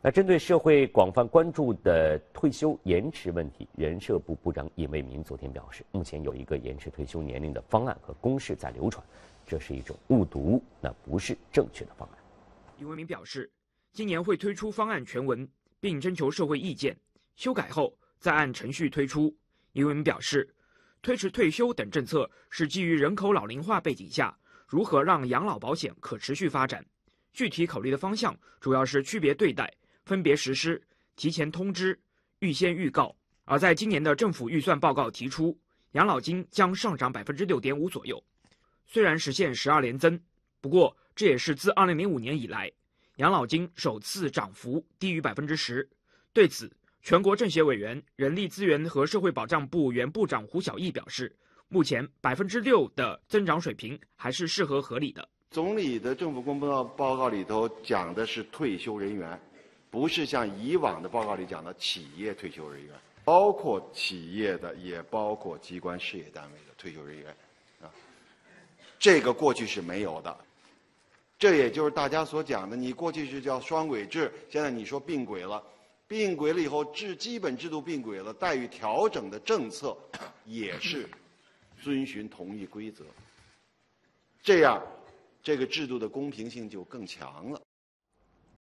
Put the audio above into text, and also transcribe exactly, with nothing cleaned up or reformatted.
那针对社会广泛关注的退休延迟问题，人社部部长尹为民昨天表示，目前有一个延迟退休年龄的方案和公示在流传，这是一种误读，那不是正确的方案。 尹为民表示，今年会推出方案全文，并征求社会意见，修改后再按程序推出。尹为民表示，推迟退休等政策是基于人口老龄化背景下，如何让养老保险可持续发展。具体考虑的方向主要是区别对待、分别实施、提前通知、预先预告。而在今年的政府预算报告提出，养老金将上涨百分之六点五左右。虽然实现十二连增，不过这也是自二零零五年以来，养老金首次涨幅低于百分之十。对此，全国政协委员、人力资源和社会保障部原部长胡晓毅表示，目前百分之六的增长水平还是适合合理的。 总理的政府工作报告里头讲的是退休人员，不是像以往的报告里讲的企业退休人员，包括企业的，也包括机关事业单位的退休人员，啊，这个过去是没有的。这也就是大家所讲的，你过去是叫双轨制，现在你说并轨了，并轨了以后制基本制度并轨了，待遇调整的政策也是遵循同一规则，这样这个制度的公平性就更强了。